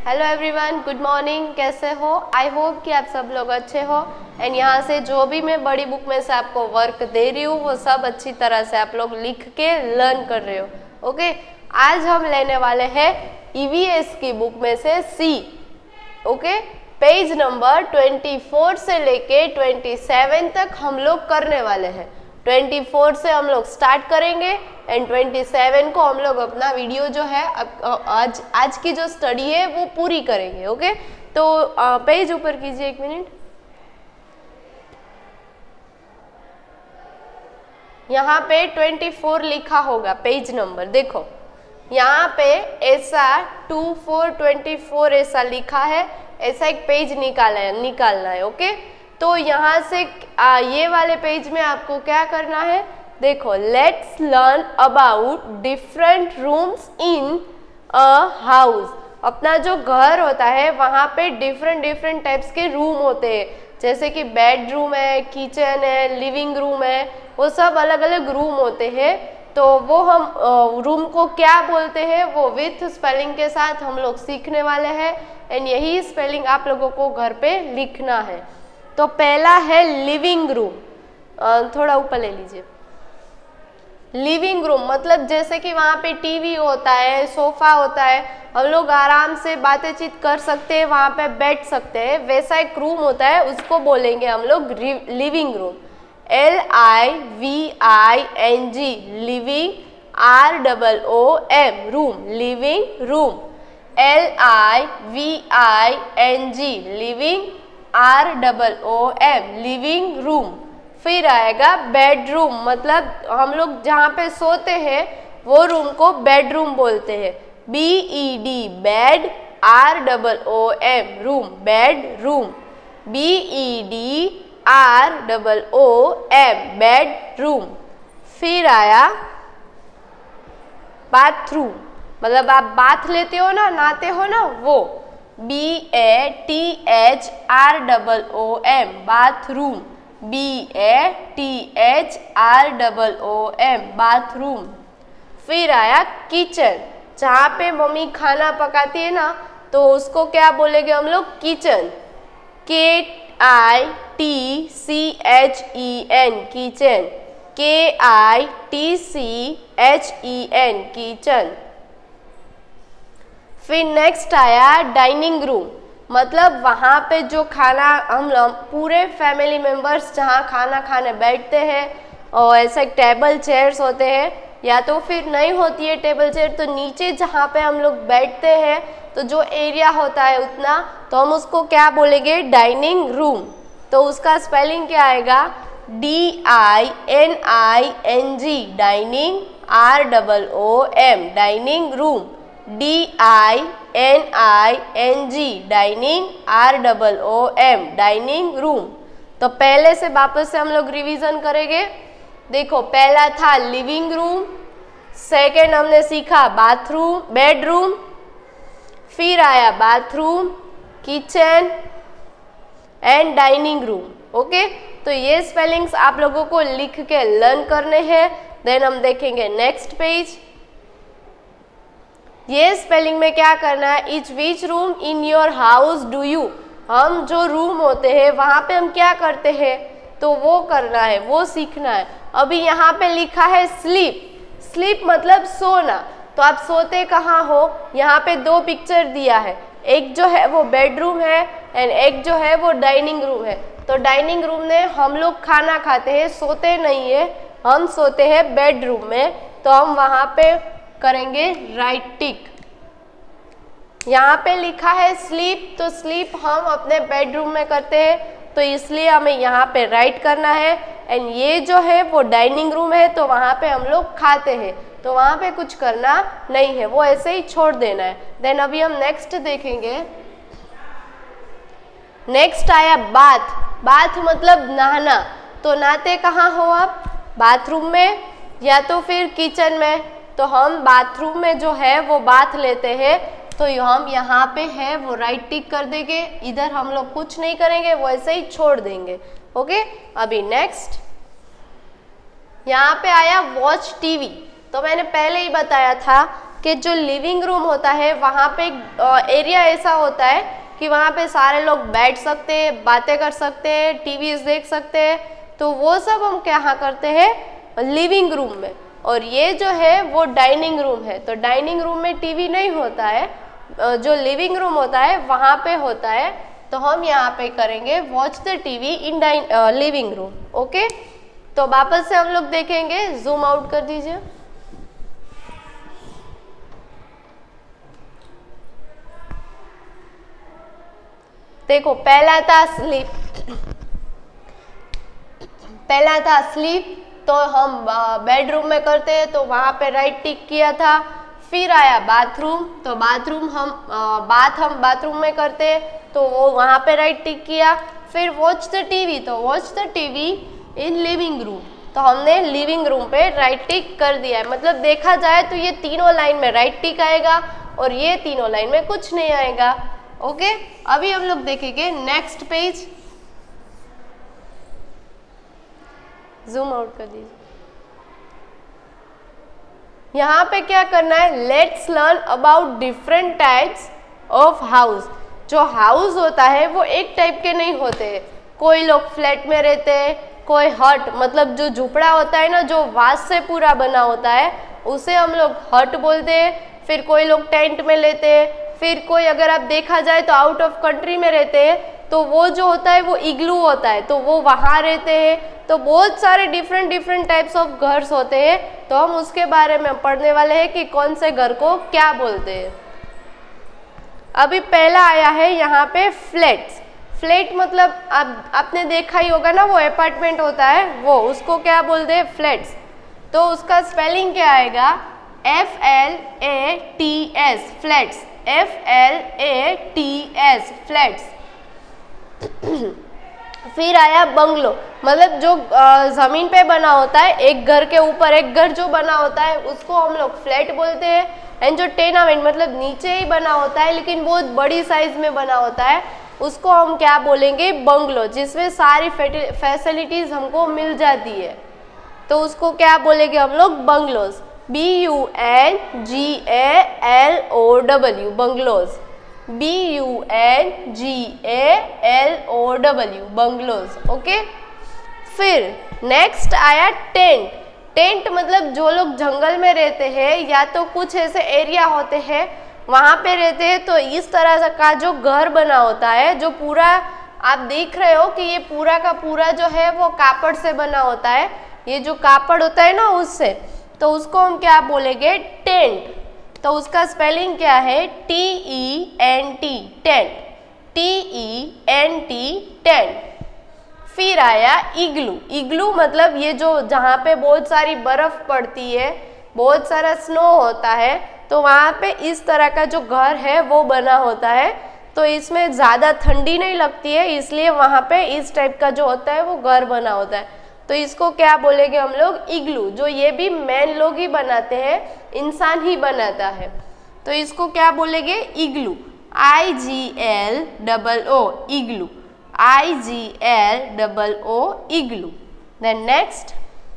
Hello everyone, good morning. कैसे हो? I hope कि आप सब लोग अच्छे हो। एंड यहाँ से जो भी मैं बड़ी बुक में से आपको वर्क दे रही हूँ वो सब अच्छी तरह से आप लोग लिख के लर्न कर रहे हो। ओके, आज हम लेने वाले हैं ईवीएस की बुक में से सी। ओके, पेज नंबर 24 से लेके 27 तक हम लोग करने वाले हैं। 24 से हम लोग स्टार्ट करेंगे एंड 27 को हम लोग अपना वीडियो जो है आज की जो स्टडी है वो पूरी करेंगे। ओके, तो पेज ऊपर कीजिए, 1 मिनट। यहाँ पे 24 लिखा होगा पेज नंबर, देखो यहाँ पे ऐसा 2424 ऐसा लिखा है, ऐसा एक पेज निकालना है। ओके, तो यहाँ से ये वाले पेज में आपको क्या करना है, देखो, let's learn about different rooms in a house. अपना जो घर होता है वहाँ पे डिफरेंट टाइप्स के रूम होते हैं, जैसे कि बेडरूम है, किचन है, लिविंग रूम है, वो सब अलग अलग रूम होते हैं। तो वो हम रूम को क्या बोलते हैं वो विथ स्पेलिंग के साथ हम लोग सीखने वाले हैं एंड यही स्पेलिंग आप लोगों को घर पे लिखना है। तो पहला है लिविंग रूम, थोड़ा ऊपर ले लीजिए। लिविंग रूम मतलब जैसे कि वहाँ पे टीवी होता है, सोफा होता है, हम लोग आराम से बातचीत कर सकते हैं, वहाँ पे बैठ सकते हैं, वैसा एक रूम होता है, उसको बोलेंगे हम लोग living room. LIVING, living, ROOM, room, living room. LIVING, living, ROOM, living room. फिर आएगा बेडरूम, मतलब हम लोग जहाँ पे सोते हैं वो रूम को बेडरूम बोलते हैं। BED, bed, ROOM, room, bedroom. BED ROOM, bedroom. फिर आया बाथरूम, मतलब आप बाथ लेते हो ना, नहाते हो ना, वो BATHROOM, बाथरूम। BATHROOM, bathroom. फिर आया किचन, जहाँ पे मम्मी खाना पकाती है ना, तो उसको क्या बोलेंगे हम लोग, kitchen. KITCHEN, kitchen. KITCHEN, kitchen. फिर नेक्स्ट आया डाइनिंग रूम, मतलब वहाँ पे जो खाना हम लोग पूरे फैमिली मेम्बर्स जहाँ खाना खाने बैठते हैं और ऐसे टेबल चेयर्स होते हैं, या तो फिर नहीं होती है टेबल चेयर तो नीचे जहाँ पे हम लोग बैठते हैं तो जो एरिया होता है उतना, तो हम उसको क्या बोलेंगे, डाइनिंग रूम। तो उसका स्पेलिंग क्या आएगा, DINING, dining, ROOM, dining room. DINING, dining, ROOM, dining room. तो पहले से वापस से हम लोग रिवीजन करेंगे। देखो, पहला था लिविंग रूम, सेकेंड हमने सीखा बाथरूम, बेडरूम, फिर आया bathroom, kitchen and dining room. Okay, तो ये स्पेलिंग्स आप लोगों को लिख के लर्न करने हैं। देन हम देखेंगे नेक्स्ट पेज। ये स्पेलिंग में क्या करना है, each which room in your house do you, हम जो रूम होते हैं वहाँ पे हम क्या करते हैं, तो वो करना है, वो सीखना है। अभी यहाँ पे लिखा है स्लीप, स्लीप मतलब सोना, तो आप सोते कहाँ हो, यहाँ पे 2 पिक्चर दिया है, एक जो है वो बेडरूम है एंड एक जो है वो डाइनिंग रूम है। तो डाइनिंग रूम में हम लोग खाना खाते हैं, सोते नहीं है, हम सोते हैं बेडरूम में, तो हम वहाँ पे करेंगे राइट टिक। यहाँ पे लिखा है स्लीप, तो स्लीप हम अपने बेडरूम में करते हैं, तो इसलिए हमें यहाँ पे राइट करना है। एंड ये जो है वो डाइनिंग रूम है, तो वहाँ पे हम लोग खाते हैं, तो वहाँ पे कुछ करना नहीं है, वो ऐसे ही छोड़ देना है। देन अभी हम नेक्स्ट देखेंगे। नेक्स्ट आया बाथ, बाथ मतलब नहाना, तो नहाते कहाँ हो आप, बाथरूम में या तो फिर किचन में। तो हम बाथरूम में जो है वो बाथ लेते हैं, तो हम यहाँ पे है वो राइट टिक कर देंगे, इधर हम लोग कुछ नहीं करेंगे, वो ऐसे ही छोड़ देंगे। ओके, अभी नेक्स्ट यहाँ पे आया वॉच टीवी, तो मैंने पहले ही बताया था कि जो लिविंग रूम होता है वहाँ पे एरिया ऐसा होता है कि वहाँ पे सारे लोग बैठ सकते हैं, बातें कर सकते हैं, टीवी देख सकते हैं, तो वो सब हम क्या करते हैं लिविंग रूम में। और ये जो है वो डाइनिंग रूम है, तो डाइनिंग रूम में टीवी नहीं होता है, जो लिविंग रूम होता है वहाँ पे होता है। तो हम यहाँ पे करेंगे watch the TV in living room. Okay, तो वापस से हम लोग देखेंगे, जूम आउट कर दीजिए। देखो पहला था स्लीप, पहला था स्लीप, तो हम बेडरूम में करते हैं तो वहां पे राइट टिक किया था। फिर आया बाथरूम, तो बाथरूम हम बाथरूम में करते हैं तो वो वहां पे राइट टिक किया। फिर वॉच द टीवी, तो watch the TV in living room, तो हमने लिविंग रूम पे राइट टिक कर दिया है। मतलब देखा जाए तो ये तीनों लाइन में राइट टिक आएगा और ये तीनों लाइन में कुछ नहीं आएगा। ओके, अभी हम लोग देखेंगे नेक्स्ट पेज, जूम आउट कर दीजिए। यहाँ पे क्या करना है, let's learn about different types of house. जो हाउस होता है वो एक टाइप के नहीं होते, कोई लोग फ्लैट में रहते हैं, कोई हट मतलब जो झुपड़ा होता है ना, जो वास से पूरा बना होता है उसे हम लोग हट बोलते हैं। फिर कोई लोग टेंट में लेते हैं, फिर कोई अगर आप देखा जाए तो आउट ऑफ कंट्री में रहते हैं तो वो जो होता है वो इग्लू होता है, तो वो वहाँ रहते हैं। तो बहुत सारे डिफरेंट टाइप्स ऑफ घर्स होते हैं, तो हम उसके बारे में पढ़ने वाले हैं कि कौन से घर को क्या बोलते हैं। अभी पहला आया है यहाँ पे फ्लैट्स। फ्लैट मतलब आपने देखा ही होगा ना, वो अपार्टमेंट होता है वो, उसको क्या बोलते हैं फ्लैट्स। तो उसका स्पेलिंग क्या आएगा, FLATS फ्लैट्स, FLATS फ्लैट्स। फिर आया बंगलो, मतलब जो जमीन पे बना होता है, एक घर के ऊपर एक घर जो बना होता है उसको हम लोग फ्लैट बोलते हैं। एंड जो टेनामेंट मतलब नीचे ही बना होता है लेकिन बहुत बड़ी साइज में बना होता है उसको हम क्या बोलेंगे, बंगलो, जिसमें सारी फैसिलिटीज हमको मिल जाती है, तो उसको क्या बोलेंगे हम लोग, bungalows, BUNGALOW bungalows, BUNGALOW bungalows. Okay, फिर नेक्स्ट आया टेंट। टेंट मतलब जो लोग जंगल में रहते हैं या तो कुछ ऐसे एरिया होते हैं वहाँ पे रहते हैं, तो इस तरह का जो घर बना होता है, जो पूरा आप देख रहे हो कि ये पूरा का पूरा जो है वो कापड़ से बना होता है, ये जो कापड़ होता है ना उससे, तो उसको हम क्या बोलेंगे, टेंट। तो उसका स्पेलिंग क्या है, TENT टेंट, TENT टेंट। फिर आया इग्लू। इग्लू मतलब ये जो जहाँ पे बहुत सारी बर्फ पड़ती है, बहुत सारा स्नो होता है, तो वहाँ पे इस तरह का जो घर है वो बना होता है, तो इसमें ज़्यादा ठंडी नहीं लगती है, इसलिए वहाँ पे इस टाइप का जो होता है वो घर बना होता है, तो इसको क्या बोलेंगे हम लोग, इग्लू। जो ये भी मैन लोग ही बनाते हैं, इंसान ही बनाता है, तो इसको क्या बोलेंगे, igloo, IGLOO igloo, IGLOO igloo. Then next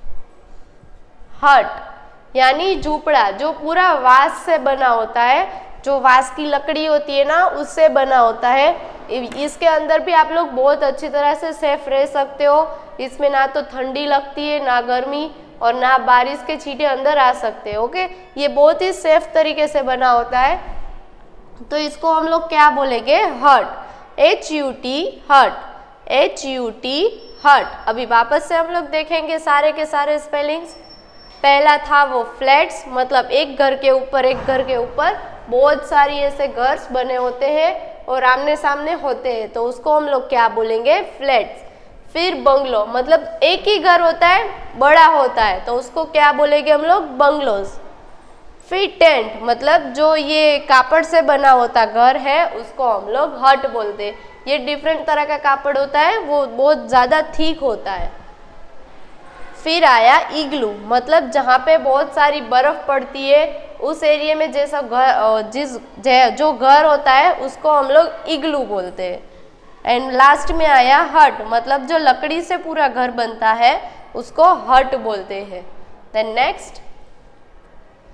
hut यानी झूपड़ा, जो पूरा वास से बना होता है, जो वास की लकड़ी होती है ना उससे बना होता है। इसके अंदर भी आप लोग बहुत अच्छी तरह से सेफ रह सकते हो, इसमें ना तो ठंडी लगती है ना गर्मी और ना बारिश के छींटे अंदर आ सकते हैं। ओके, ये बहुत ही सेफ तरीके से बना होता है, तो इसको हम लोग क्या बोलेंगे, हट, HUT हट, HUT हट। अभी वापस से हम लोग देखेंगे सारे के सारे स्पेलिंग्स। पहला था वो फ्लैट्स, मतलब एक घर के ऊपर एक घर के ऊपर बहुत सारी ऐसे घर बने होते हैं और आमने सामने होते हैं, तो उसको हम लोग क्या बोलेंगे, फ्लैट्स। फिर बंगलो, मतलब एक ही घर होता है, बड़ा होता है, तो उसको क्या बोलेंगे हम लोग, बंगलोज। फिर टेंट, मतलब जो ये कापड़ से बना होता घर है उसको हम लोग हट बोलते हैं। ये डिफरेंट तरह का कापड़ होता है, वो बहुत ज़्यादा थिक होता है। फिर आया इग्लू, मतलब जहाँ पे बहुत सारी बर्फ पड़ती है उस एरिया में जैसा घर, जो घर होता है उसको हम लोग इग्लू बोलते हैं। एंड लास्ट में आया हट, मतलब जो लकड़ी से पूरा घर बनता है उसको हट बोलते हैं। देन नेक्स्ट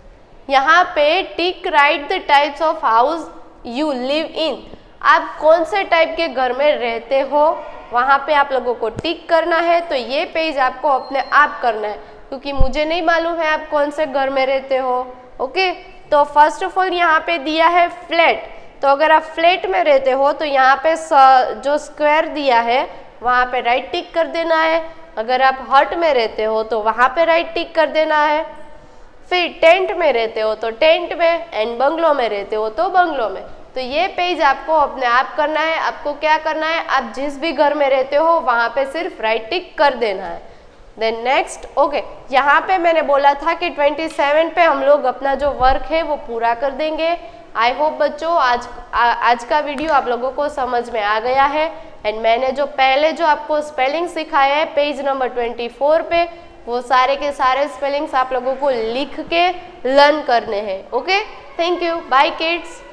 यहाँ पे tick right the types of house you live in, आप कौन से टाइप के घर में रहते हो वहाँ पे आप लोगों को टिक करना है। तो ये पेज आपको अपने आप करना है क्योंकि मुझे नहीं मालूम है आप कौन से घर में रहते हो। ओके, तो फर्स्ट ऑफ ऑल यहाँ पे दिया है फ्लैट, तो अगर आप फ्लैट में रहते हो तो यहाँ पे जो स्क्वायर दिया है वहाँ पे राइट टिक कर देना है। अगर आप हट में रहते हो तो वहाँ पे राइट टिक कर देना है। फिर टेंट में रहते हो तो टेंट में, एंड बंगलो में रहते हो तो बंगलो में। तो ये पेज आपको अपने आप करना है। आपको क्या करना है, आप जिस भी घर में रहते हो वहाँ पे सिर्फ राइट टिक कर देना है। देन नेक्स्ट, ओके, यहाँ पे मैंने बोला था कि 27 पे हम लोग अपना जो वर्क है वो पूरा कर देंगे। आई होप बच्चों आज का वीडियो आप लोगों को समझ में आ गया है। एंड मैंने जो पहले जो आपको स्पेलिंग सिखाया है पेज नंबर 24 पे, वो सारे के सारे स्पेलिंग्स आप लोगों को लिख के लर्न करने हैं। Okay, thank you, bye kids.